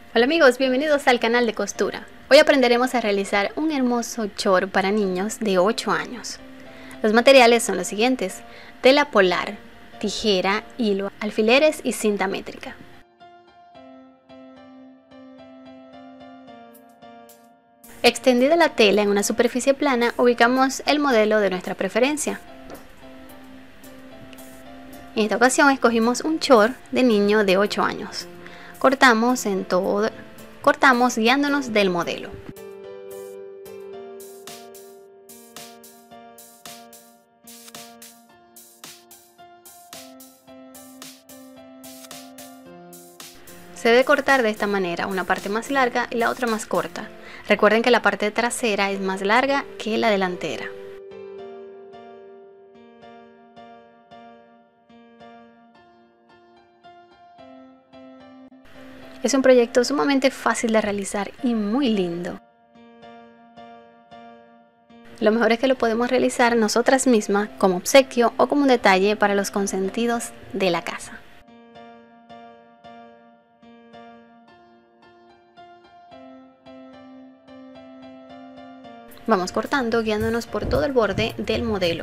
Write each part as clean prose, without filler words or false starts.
Hola amigos, bienvenidos al canal de costura. Hoy aprenderemos a realizar un hermoso short para niños de 8 años. Los materiales son los siguientes: tela polar, tijera, hilo, alfileres y cinta métrica. Extendida la tela en una superficie plana, ubicamos el modelo de nuestra preferencia. En esta ocasión escogimos un short de niño de 8 años. Cortamos guiándonos del modelo. Se debe cortar de esta manera, una parte más larga y la otra más corta. Recuerden que la parte trasera es más larga que la delantera. Es un proyecto sumamente fácil de realizar y muy lindo. Lo mejor es que lo podemos realizar nosotras mismas como obsequio o como un detalle para los consentidos de la casa. Vamos cortando guiándonos por todo el borde del modelo.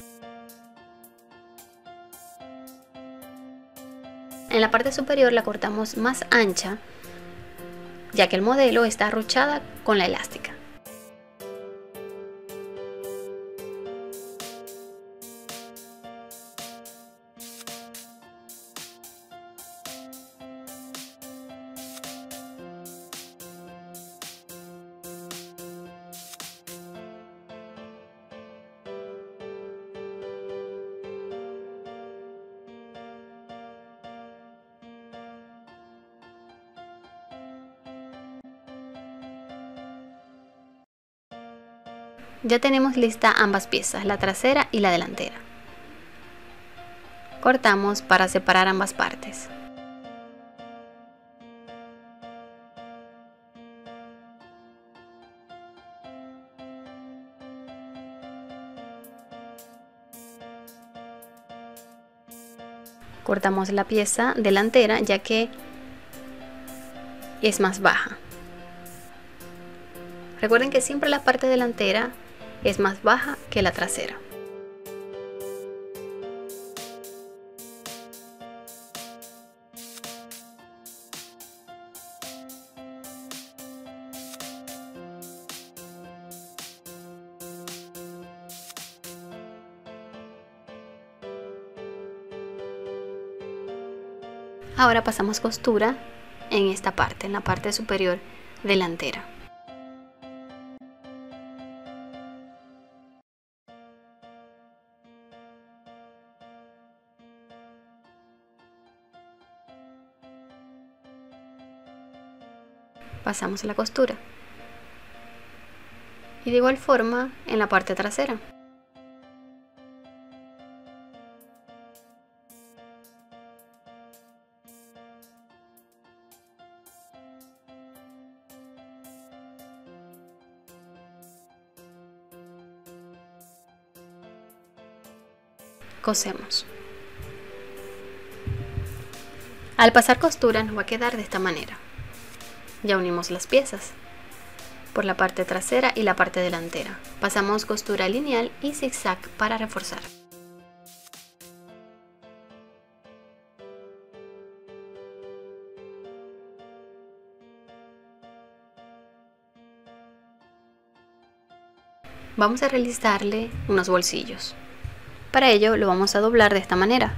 En la parte superior la cortamos más ancha, ya que el modelo está arruchada con la elástica. Ya tenemos lista ambas piezas, la trasera y la delantera. Cortamos para separar ambas partes. Cortamos la pieza delantera ya que es más baja. Recuerden que siempre la parte delantera es más baja que la trasera. Ahora pasamos costura en esta parte, en la parte superior delantera. Pasamos la costura y de igual forma en la parte trasera. Cosemos. Al pasar costura nos va a quedar de esta manera. Ya unimos las piezas por la parte trasera y la parte delantera. Pasamos costura lineal y zigzag para reforzar. Vamos a realizarle unos bolsillos. Para ello lo vamos a doblar de esta manera.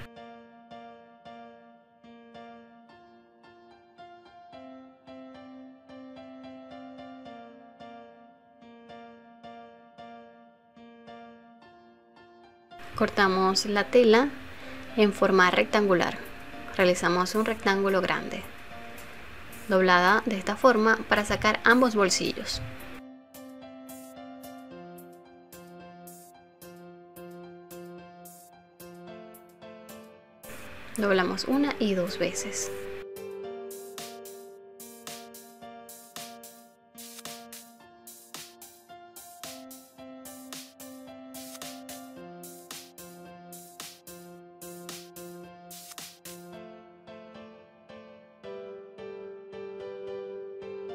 Cortamos la tela en forma rectangular. Realizamos un rectángulo grande, doblada de esta forma para sacar ambos bolsillos. Doblamos una y dos veces.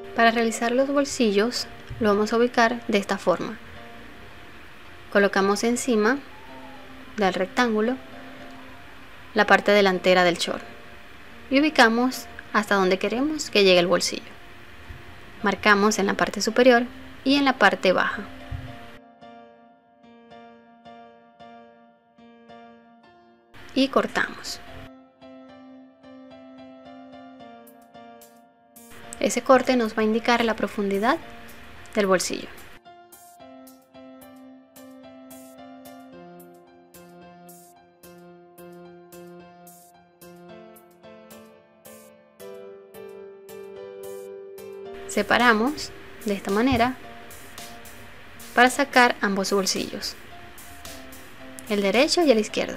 Para realizar los bolsillos lo vamos a ubicar de esta forma. Colocamos encima del rectángulo la parte delantera del short y ubicamos hasta donde queremos que llegue el bolsillo. Marcamos en la parte superior y en la parte baja. Y cortamos. Ese corte nos va a indicar la profundidad del bolsillo. Separamos de esta manera para sacar ambos bolsillos, el derecho y el izquierdo.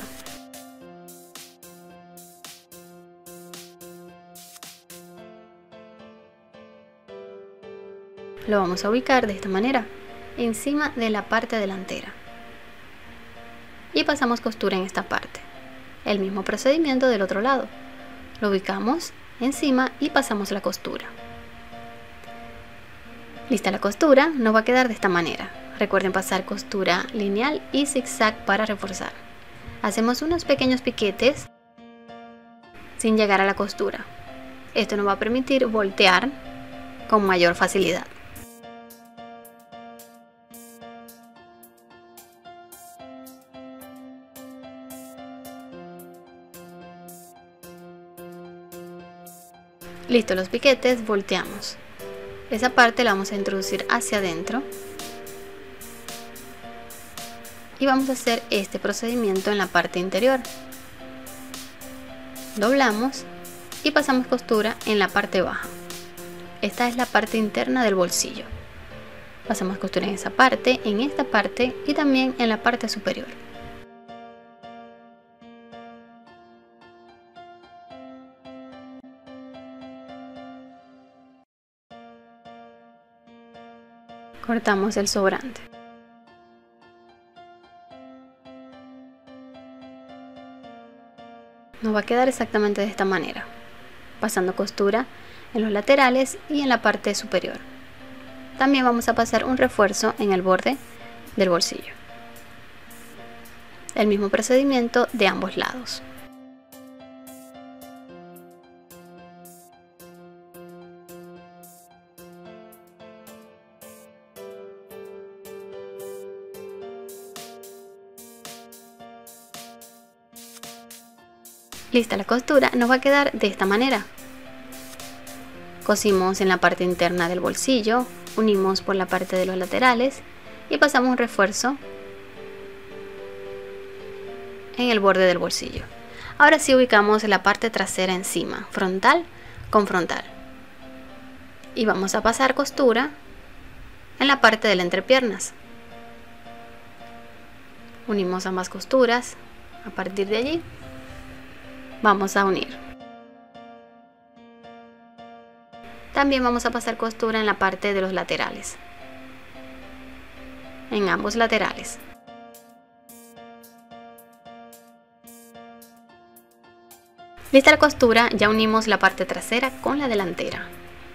Lo vamos a ubicar de esta manera encima de la parte delantera y pasamos costura en esta parte. El mismo procedimiento del otro lado, lo ubicamos encima y pasamos la costura. Lista la costura, nos va a quedar de esta manera. Recuerden pasar costura lineal y zigzag para reforzar. Hacemos unos pequeños piquetes sin llegar a la costura. Esto nos va a permitir voltear con mayor facilidad. Listo los piquetes, volteamos. Esa parte la vamos a introducir hacia adentro y vamos a hacer este procedimiento en la parte interior. Doblamos y pasamos costura en la parte baja. Esta es la parte interna del bolsillo. Pasamos costura en esa parte, en esta parte y también en la parte superior. Cortamos el sobrante. Nos va a quedar exactamente de esta manera, pasando costura en los laterales y en la parte superior. También vamos a pasar un refuerzo en el borde del bolsillo. El mismo procedimiento de ambos lados. Lista la costura, nos va a quedar de esta manera. Cosimos en la parte interna del bolsillo, unimos por la parte de los laterales y pasamos un refuerzo en el borde del bolsillo. Ahora sí ubicamos la parte trasera encima, frontal con frontal. Y vamos a pasar costura en la parte de las entrepiernas. Unimos ambas costuras, a partir de allí vamos a unir. También vamos a pasar costura en la parte de los laterales, en ambos laterales. Lista la costura, ya unimos la parte trasera con la delantera.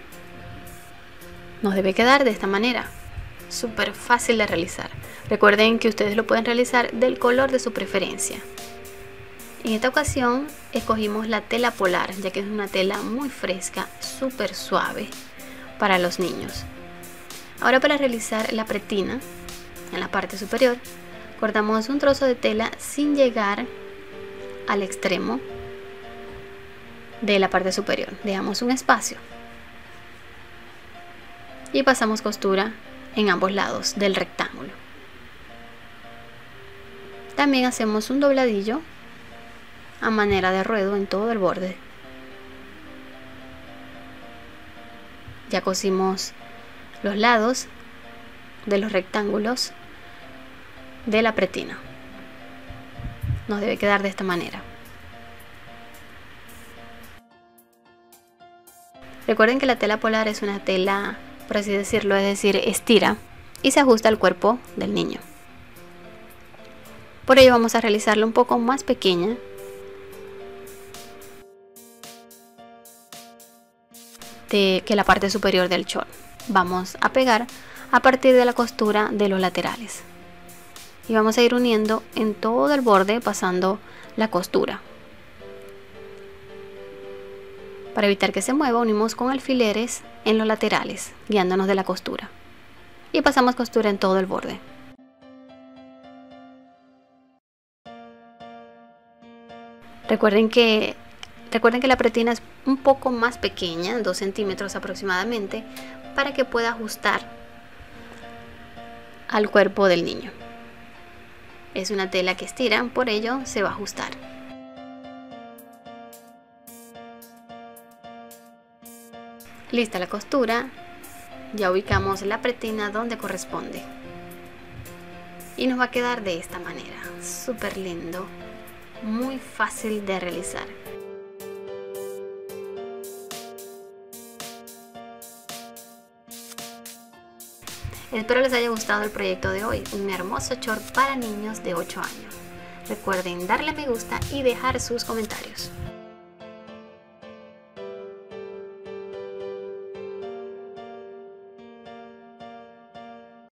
Nos debe quedar de esta manera, súper fácil de realizar. Recuerden que ustedes lo pueden realizar del color de su preferencia. En esta ocasión escogimos la tela polar, ya que es una tela muy fresca, súper suave para los niños. Ahora, para realizar la pretina, en la parte superior, cortamos un trozo de tela sin llegar al extremo de la parte superior. Dejamos un espacio y pasamos costura en ambos lados del rectángulo. También hacemos un dobladillo a manera de ruedo en todo el borde. Ya cosimos los lados de los rectángulos de la pretina. Nos debe quedar de esta manera. Recuerden que la tela polar es una tela, por así decirlo, es decir, estira y se ajusta al cuerpo del niño. Por ello vamos a realizarla un poco más pequeña que la parte superior del short. Vamos a pegar a partir de la costura de los laterales y vamos a ir uniendo en todo el borde pasando la costura. Para evitar que se mueva, unimos con alfileres en los laterales, guiándonos de la costura, y pasamos costura en todo el borde. Recuerden que la pretina es un poco más pequeña, 2 centímetros aproximadamente, para que pueda ajustar al cuerpo del niño. Es una tela que estira, por ello se va a ajustar. Lista la costura, ya ubicamos la pretina donde corresponde y nos va a quedar de esta manera, súper lindo, muy fácil de realizar. Espero les haya gustado el proyecto de hoy, un hermoso short para niños de 8 años. Recuerden darle me gusta y dejar sus comentarios.